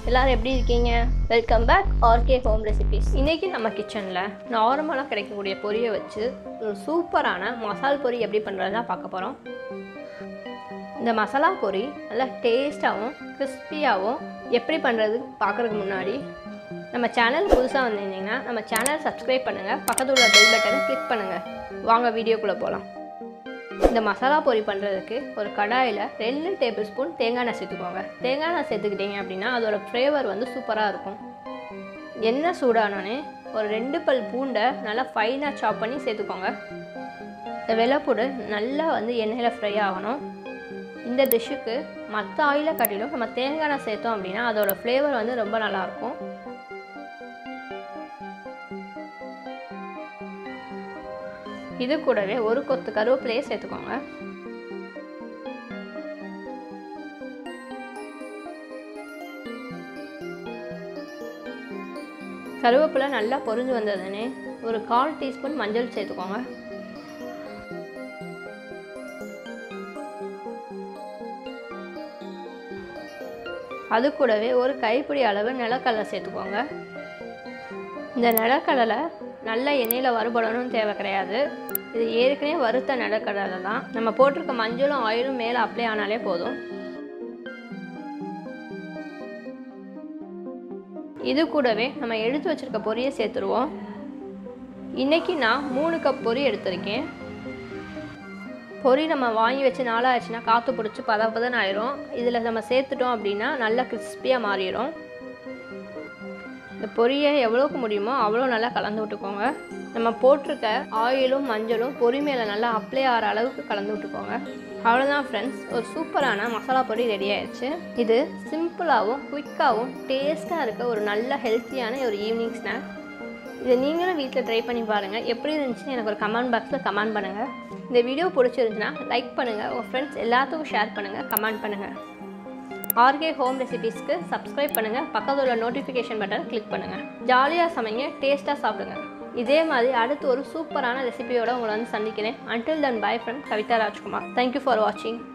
எல்லாரும் எப்படி இருக்கீங்க? Welcome back RK home recipes. இன்றைக்கி நம்ம கிச்சனில் நார்மலாக கிடைக்கக்கூடிய பொரியை வச்சு ஒரு சூப்பரான மசால் பொரி எப்படி பண்ணுறதுலாம் பார்க்க போகிறோம். இந்த மசாலா பொரி நல்லா டேஸ்ட்டாகவும் கிறிஸ்பியாகவும் எப்படி பண்ணுறது பார்க்குறதுக்கு முன்னாடி நம்ம சேனல் புதுசாக வந்திருந்தீங்கன்னா நம்ம சேனல் சப்ஸ்கிரைப் பண்ணுங்கள், பக்கத்தில் உள்ள பெல் பட்டனை கிளிக் பண்ணுங்கள். வாங்க வீடியோக்குள்ளே போகலாம். இந்த மசாலா பொரி பண்ணுறதுக்கு ஒரு கடாயில் 2 டேபிள் ஸ்பூன் தேங்காய் எண்ணெய் சேர்த்துக்கோங்க. தேங்காய் எண்ணெய் சேர்த்துக்கிட்டிங்க அப்படின்னா அதோட ஃப்ளேவர் வந்து சூப்பராக இருக்கும். எண்ணெய் சூடானோடனே ஒரு 2 பல் பூண்டை நல்லா ஃபைனாக சாப் பண்ணி சேர்த்துக்கோங்க. இந்த வெள்ளைப்பூடு நல்லா வந்து எண்ணெயில் ஃப்ரை ஆகணும். இந்த டிஷ்ஷுக்கு மற்ற ஆயிலை காட்டிலும் நம்ம தேங்காய் எண்ணெய் சேர்த்தோம் அப்படின்னா அதோட ஃப்ளேவர் வந்து ரொம்ப நல்லாயிருக்கும். இது கூடவே ஒரு கொத்து கருவேப்பிலையை சேர்த்துக்கோங்க. கருவேப்பிலை நல்லா பொரிஞ்சு வந்ததுன்னே ஒரு 1/4 டீஸ்பூன் மஞ்சள் சேர்த்துக்கோங்க. அது கூடவே ஒரு கைப்பிடி அளவு நிலக்கடலை சேர்த்துக்கோங்க. இந்த நிலக்கடலை நல்ல எண்ணெயில் வறுபடணும்னு தேவை கிடையாது. இது ஏற்கனவே வறுத்த நிலக்கடலை தான். நம்ம போட்டிருக்க மஞ்சளும் ஆயிலும் மேலே அப்ளை ஆனாலே போதும். இது கூடவே நம்ம எடுத்து வச்சுருக்க பொரியை சேர்த்துருவோம். இன்றைக்கி நான் 3 கப் பொரி எடுத்திருக்கேன். பொரி நம்ம வாங்கி வச்சு நாளாச்சுன்னா காற்று பிடிச்சி பதப்பதன்னு ஆயிரும். இதில் நம்ம சேர்த்துட்டோம் அப்படின்னா நல்லா கிறிஸ்பியாக மாறிடும். இந்த பொரியை எவ்வளோக்கு முடியுமோ அவ்வளோ நல்லா கலந்து விட்டுக்கோங்க. நம்ம போட்டிருக்க ஆயிலும் மஞ்சளும் பொரி மேலே நல்லா அப்ளை ஆகிற அளவுக்கு கலந்து விட்டுக்கோங்க. அவ்வளோதான் ஃப்ரெண்ட்ஸ், ஒரு சூப்பரான மசாலா பொரி ரெடி ஆயிடுச்சு. இது சிம்பிளாகவும் குயிக்காகவும் டேஸ்ட்டாக இருக்க ஒரு நல்ல ஹெல்த்தியான ஒரு ஈவினிங் ஸ்நாக். இதை நீங்களும் வீட்டில் ட்ரை பண்ணி பாருங்கள். எப்படி இருந்துச்சுன்னு எனக்கு ஒரு கமெண்ட் பாக்ஸில் கமெண்ட் பண்ணுங்கள். இந்த வீடியோ பிடிச்சிருந்துச்சுன்னா லைக் பண்ணுங்கள், உங்கள் ஃப்ரெண்ட்ஸ் எல்லாத்துக்கும் ஷேர் பண்ணுங்கள், கமெண்ட் பண்ணுங்கள். ஆர்கே ஹோம் ரெசிபீஸ்க்கு சப்ஸ்கிரைப் பண்ணுங்கள், பக்கத்தில் உள்ள நோட்டிஃபிகேஷன் பட்டனை கிளிக் பண்ணுங்கள். ஜாலியாக சமைங்க, டேஸ்ட்டாக சாப்பிடுங்க. இதே மாதிரி அடுத்து ஒரு சூப்பரான ரெசிபியோடு உங்களை வந்து சந்திக்கிறேன். Until then, bye from Kavita Rajkumar. Thank you for watching.